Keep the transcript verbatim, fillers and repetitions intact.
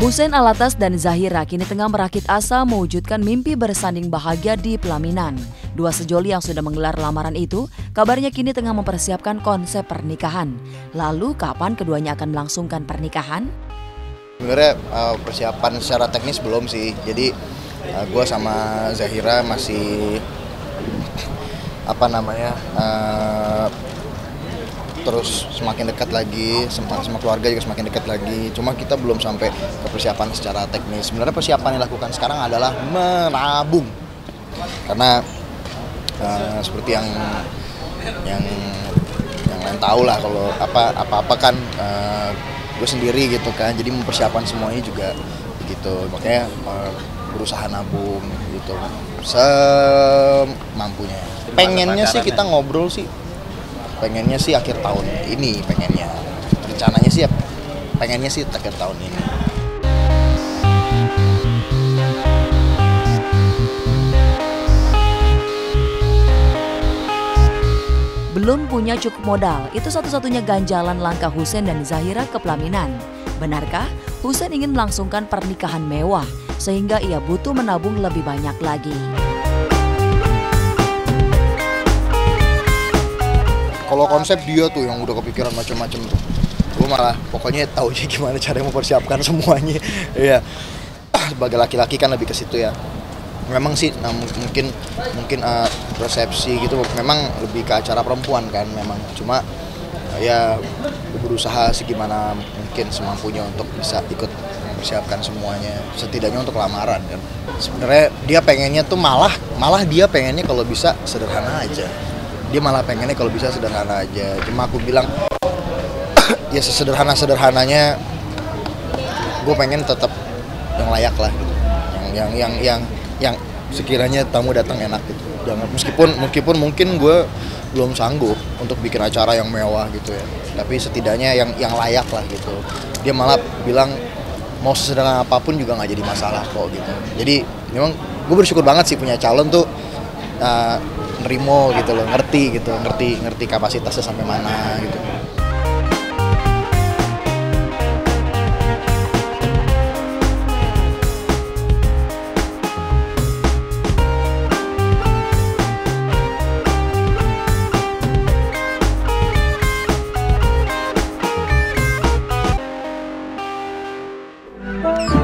Hussein Alatas dan Zahira kini tengah merakit asa mewujudkan mimpi bersanding bahagia di pelaminan. Dua sejoli yang sudah menggelar lamaran itu, kabarnya kini tengah mempersiapkan konsep pernikahan. Lalu kapan keduanya akan melangsungkan pernikahan? Sebenarnya uh, persiapan secara teknis belum sih. Jadi uh, gue sama Zahira masih apa namanya uh, terus semakin dekat lagi, sama, sama keluarga juga semakin dekat lagi. Cuma kita belum sampai ke persiapan secara teknis. Sebenarnya persiapan yang dilakukan sekarang adalah menabung. Karena uh, seperti yang yang yang lain tahu lah, kalau apa apa apa kan uh, gue sendiri gitu kan. Jadi mempersiapkan semuanya juga begitu. Makanya uh, berusaha nabung gitu semampunya. Pengennya sih kita ngobrol sih. Pengennya sih akhir tahun ini, pengennya rencananya sih pengennya sih akhir tahun ini. Belum punya cukup modal, itu satu-satunya ganjalan langkah Hussein dan Zahira ke pelaminan. Benarkah Hussein ingin melangsungkan pernikahan mewah sehingga ia butuh menabung lebih banyak lagi? Kalau konsep dia tuh yang udah kepikiran macam-macam tuh, gue malah pokoknya tahu aja gimana cara mempersiapkan semuanya. Iya, sebagai laki-laki kan lebih ke situ ya. Memang sih, nah, mungkin mungkin uh, resepsi gitu, memang lebih ke acara perempuan kan, memang. Cuma uh, ya berusaha segimana mungkin semampunya untuk bisa ikut mempersiapkan semuanya, setidaknya untuk lamaran kan. Sebenarnya dia pengennya tuh malah malah dia pengennya kalau bisa sederhana aja. Dia malah pengennya kalau bisa sederhana aja. Cuma aku bilang ya sesederhana-sederhananya gue pengen tetap yang layak lah gitu. Yang yang yang yang yang sekiranya tamu datang enak gitu. Jangan meskipun meskipun mungkin gue belum sanggup untuk bikin acara yang mewah gitu ya. Tapi setidaknya yang yang layak lah gitu. Dia malah bilang mau sesederhana apapun juga nggak jadi masalah kok gitu. Jadi memang gue bersyukur banget sih punya calon tuh uh, nerimo gitu loh, ngerti gitu, ngerti ngerti kapasitasnya sampai mana gitu. Bye.